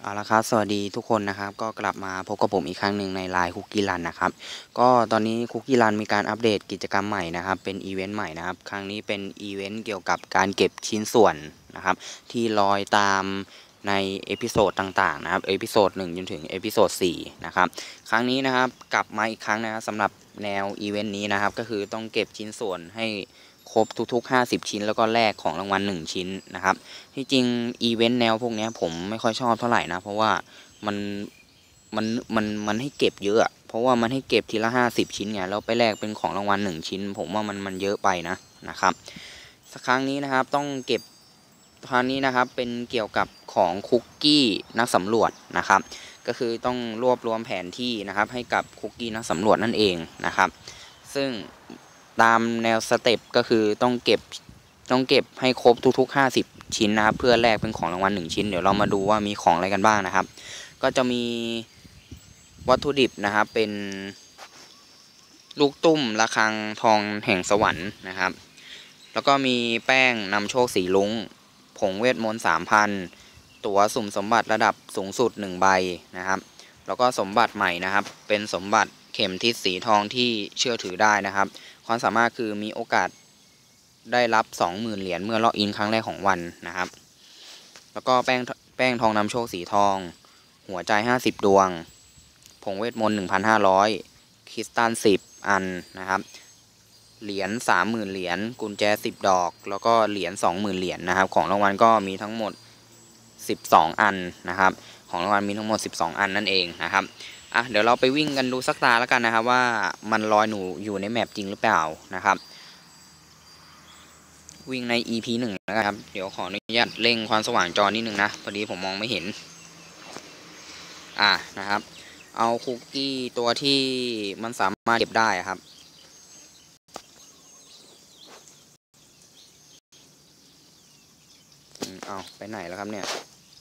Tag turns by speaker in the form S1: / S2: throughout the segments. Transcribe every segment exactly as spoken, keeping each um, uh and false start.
S1: เอาละครับสวัสดีทุกคนนะครับก็กลับมาพบกับผมอีกครั้งหนึ่งในไลน์คุกกี้รันนะครับก็ตอนนี้คุกกี้รันมีการอัปเดตกิจกรรมใหม่นะครับเป็นอีเวนต์ใหม่นะครับครั้งนี้เป็นอีเวนต์เกี่ยวกับการเก็บชิ้นส่วนนะครับที่ลอยตามในเอพิโซดต่างๆนะครับเอพิโซดหนึ่งจนถึงเอพิโซดสี่นะครับครั้งนี้นะครับกลับมาอีกครั้งนะครับสำหรับแนวอีเวนต์นี้นะครับก็คือต้องเก็บชิ้นส่วนให้ครบทุกๆห้าสิบชิ้นแล้วก็แลกของรางวัลหนึ่งชิ้นนะครับที่จริงอีเวนต์แนวพวกนี้ผมไม่ค่อยชอบเท่าไหร่นะเพราะว่ามันมันมันมันให้เก็บเยอะอะเพราะว่ามันให้เก็บทีละห้าสิบชิ้นไงแล้วไปแลกเป็นของรางวัลหนึ่งชิ้นผมว่ามันมันเยอะไปนะนะครับสักครั้งนี้นะครับต้องเก็บครั้งนี้นะครับเป็นเกี่ยวกับของคุกกี้นักสำรวจนะครับก็คือต้องรวบรวมแผนที่นะครับให้กับคุกกี้นักสำรวจนั่นเองนะครับซึ่งตามแนวสเต็ปก็คือต้องเก็บต้องเก็บให้ครบทุกๆห้าสิบชิ้นนะครับเพื่อแลกเป็นของรางวัลหนึ่งชิ้นเดี๋ยวเรามาดูว่ามีของอะไรกันบ้างนะครับก็จะมีวัตถุดิบนะครับเป็นลูกตุ้มระฆังทองแห่งสวรรค์นะครับแล้วก็มีแป้งนำโชคสีลุ้งผงเวทมนต์สามพันตั๋วสุ่มสมบัติระดับสูงสุดหนึ่งใบนะครับแล้วก็สมบัติใหม่นะครับเป็นสมบัติเข็มทิศสีทองที่เชื่อถือได้นะครับความสามารถคือมีโอกาสได้รับ สองหมื่น เหรียญเมื่อล็อกอินครั้งแรกของวันนะครับแล้วก็แป้งแป้งทองนำโชคสีทองหัวใจห้าสิบดวงผงเวทมนต์ หนึ่งพันห้าร้อย คริสตัลสิบอันนะครับเหรียญ สามหมื่น เหรียญกุญแจสิบดอกแล้วก็เหรียญ สองหมื่น เหรียญนะครับของรางวัลก็มีทั้งหมดสิบสองอันนะครับของรางวัลมีทั้งหมดสิบสองอันนั่นเองนะครับอ่ะเดี๋ยวเราไปวิ่งกันดูสักตาแล้วกันนะครับว่ามันลอยหนูอยู่ในแมปจริงหรือเปล่านะครับวิ่งใน อี พี หนึ่งนะครับเดี๋ยวขออนุญาตเร่งความสว่างจอนิดนึงนะพอดีผมมองไม่เห็นอ่ะนะครับเอาคุกกี้ตัวที่มันสามารถเก็บได้ครับเอาไปไหนแล้วครับเนี่ย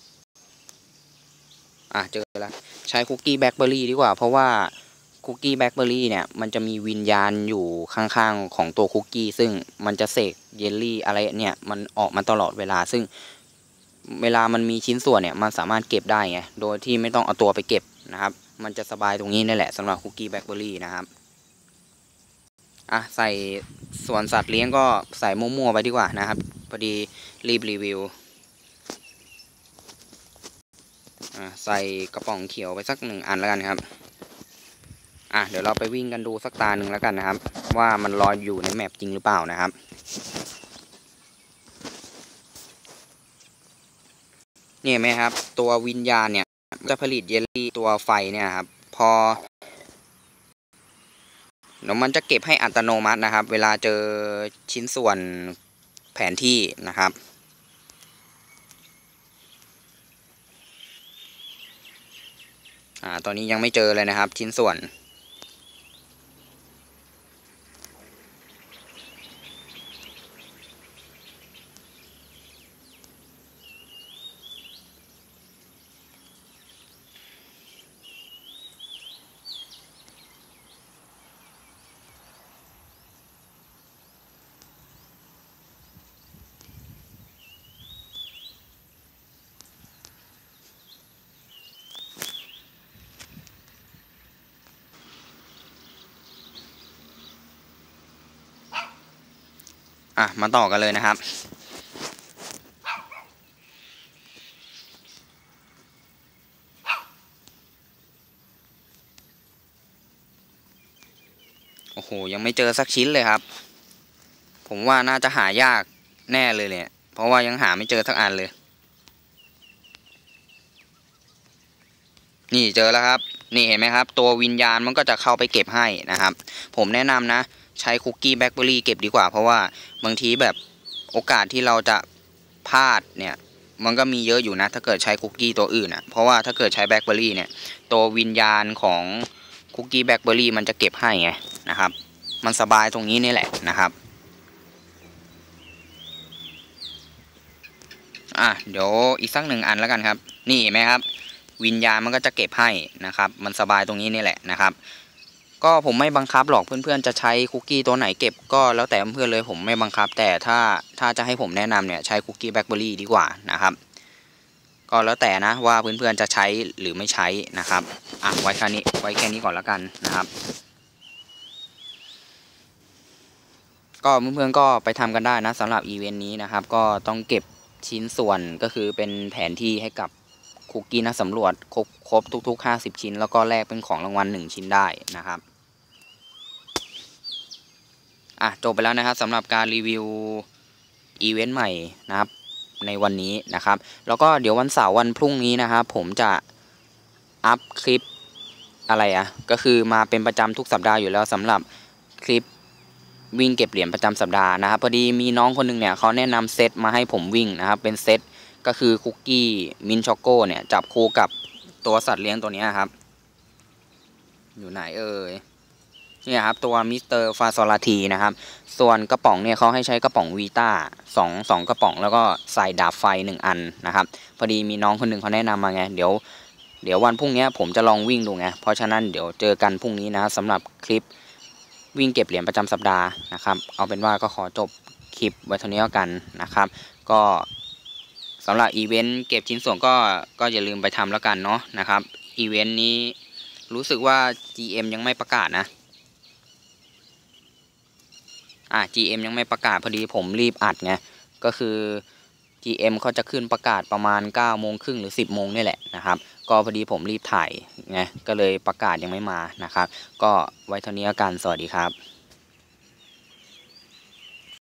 S1: อ่ะเจอแล้วใช้คุกกี้แบล็คเบอร์รี่ดีกว่าเพราะว่าคุกกี้แบล็คเบอร์รี่เนี่ยมันจะมีวิญญาณอยู่ข้างๆของตัวคุกกี้ซึ่งมันจะเสกเยลลี่อะไรเนี่ยมันออกมาตลอดเวลาซึ่งเวลามันมีชิ้นส่วนเนี่ยมันสามารถเก็บได้ไงโดยที่ไม่ต้องเอาตัวไปเก็บนะครับมันจะสบายตรงนี้นี่แหละสำหรับคุกกี้แบล็คเบอร์รี่นะครับอ่ะใส่ส่วนสัตว์เลี้ยงก็ใส่มั่วๆไปดีกว่านะครับพอดีรีบรีวิวใส่กระป๋องเขียวไปสักหนึ่งอันแล้วกันครับอ่ะเดี๋ยวเราไปวิ่งกันดูสักตาหนึ่งแล้วกันนะครับว่ามันลอยอยู่ในแมปจริงหรือเปล่านะครับเนี่ยไหมครับตัววิญญาณเนี่ยจะผลิตเยลลี่ตัวไฟเนี่ยครับพอเดี๋ยวมันจะเก็บให้อัตโนมัตินะครับเวลาเจอชิ้นส่วนแผนที่นะครับอ่าตอนนี้ยังไม่เจอเลยนะครับชิ้นส่วนอ่ะมาต่อกันเลยนะครับโอ้โหยังไม่เจอสักชิ้นเลยครับผมว่าน่าจะหายากแน่เลยเนี่ยเพราะว่ายังหาไม่เจอสักอันเลยนี่เจอแล้วครับนี่เห็นไหมครับตัววิญญาณมันก็จะเข้าไปเก็บให้นะครับผมแนะนำนะใช้คุกกี้แบล็คเบอร์รี่เก็บดีกว่าเพราะว่าบางทีแบบโอกาสที่เราจะพลาดเนี่ยมันก็มีเยอะอยู่นะถ้าเกิดใช้คุกกี้ตัวอื่นอ่ะเพราะว่าถ้าเกิดใช้แบล็คเบอร์รี่เนี่ยตัววิญญาณของคุกกี้แบล็คเบอร์รี่มันจะเก็บให้ไงนะครับมันสบายตรงนี้นี่แหละนะครับอ่ะเดี๋ยวอีกสักหนึ่งอันแล้วกันครับนี่เห็นไหมครับวิญญาณมันก็จะเก็บให้นะครับมันสบายตรงนี้นี่แหละนะครับก็ผมไม่บังคับหรอกเพื่อนๆจะใช้คุกกี้ตัวไหนเก็บก็แล้วแต่เพื่อนเลยผมไม่บังคับแต่ถ้าถ้าจะให้ผมแนะนำเนี่ยใช้คุกกี้แบล็คเบอร์รี่ดีกว่านะครับก็แล้วแต่นะว่าเพื่อนๆจะใช้หรือไม่ใช้นะครับอ่ะไว้แค่นี้ไว้แค่นี้ก่อนแล้วกันนะครับก็เพื่อนๆก็ไปทำกันได้นะสำหรับอีเวนต์นี้นะครับก็ต้องเก็บชิ้นส่วนก็คือเป็นแผนที่ให้กับคุกกี้นักสำรวจครบครบทุกๆห้าสิบชิ้นแล้วก็แลกเป็นของรางวัลหนึ่งชิ้นได้นะครับอ่ะจบไปแล้วนะครับสำหรับการรีวิวอีเวนต์ใหม่นะครับในวันนี้นะครับแล้วก็เดี๋ยววันเสาร์วันพรุ่งนี้นะครับผมจะอัพคลิปอะไรอ่ะก็คือมาเป็นประจำทุกสัปดาห์อยู่แล้วสำหรับคลิปวิ่งเก็บเหรียญประจำสัปดาห์นะครับพอดีมีน้องคนหนึ่งเนี่ยเขาแนะนำเซตมาให้ผมวิ่งนะครับเป็นเซตก็คือคุกกี้มินช็อกโก้เนี่ยจับคู่กับตัวสัตว์เลี้ยงตัวนี้ครับอยู่ไหนเอ่ยเนี่ยครับตัวมิสเตอร์ฟาซอลาทีนะครับส่วนกระป๋องเนี่ยเขาให้ใช้กระป๋องวีต้าสองสองกระป๋องแล้วก็ใส่ดาบไฟหนึ่งอันนะครับพอดีมีน้องคนหนึ่งเขาแนะนำมาไงเดี๋ยวเดี๋ยววันพรุ่งนี้ผมจะลองวิ่งดูไงเพราะฉะนั้นเดี๋ยวเจอกันพรุ่งนี้นะสำหรับคลิปวิ่งเก็บเหรียญประจำสัปดาห์นะครับเอาเป็นว่าก็ขอจบคลิปไว้เท่านี้แล้วกันนะครับก็สำหรับอีเวนต์เก็บชิ้นส่วนก็ก็อย่าลืมไปทำแล้วกันเนาะนะครับอีเวนต์นี้รู้สึกว่า จี เอ็ม ยังไม่ประกาศนะอ่ะ จี เอ็ม ยังไม่ประกาศพอดีผมรีบอัดไงก็คือ จี เอ็ม เขาจะขึ้นประกาศประมาณเก้าโมงครึ่งหรือสิบโมงนี่แหละนะครับก็พอดีผมรีบถ่ายไงก็เลยประกาศยังไม่มานะครับก็ไว้เท่านี้แล้วกันสวัสดีครับ